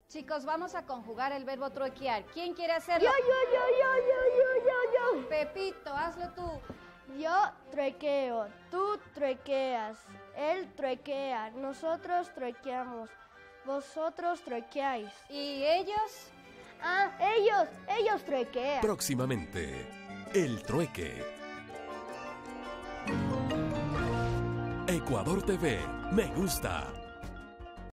Chicos, vamos a conjugar el verbo truequear. ¿Quién quiere hacerlo? Yo. Pepito, hazlo tú. Yo truequeo, tú truequeas, él truequea, nosotros truequeamos, vosotros truequeáis. ¿Y ellos? Ellos truequean. Próximamente, El Trueque. Ecuador TV, me gusta.